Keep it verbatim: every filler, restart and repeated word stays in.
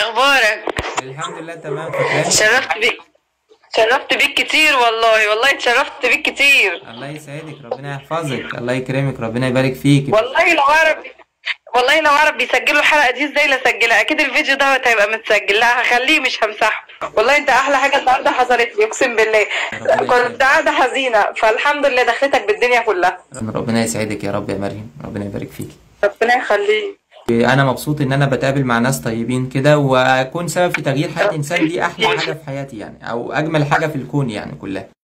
اخبارك؟ الحمد لله تمام. فاكراني؟ شرفت بيك. شرفت بيك كتير والله، والله اتشرفت بيك كتير. الله يسعدك، ربنا يحفظك، الله يكرمك، ربنا يبارك فيك. والله لو اعرف والله لو اعرف بيسجلوا الحلقه دي ازاي لاسجلها. اكيد الفيديو ده هيبقى متسجل، لا هخليه مش همسحه. والله انت احلى حاجه النهارده حصلت لي، اقسم بالله. كنت قاعده حزينه، فالحمد لله دخلتك بالدنيا كلها. ربنا يسعدك يا رب يا مريم، ربنا يبارك فيك. ربنا يخليك. انا مبسوط ان انا بتقابل مع ناس طيبين كده، واكون سبب في تغيير حياة انسان، دي احلى حاجة في حياتي يعني، او اجمل حاجة في الكون يعني كلها.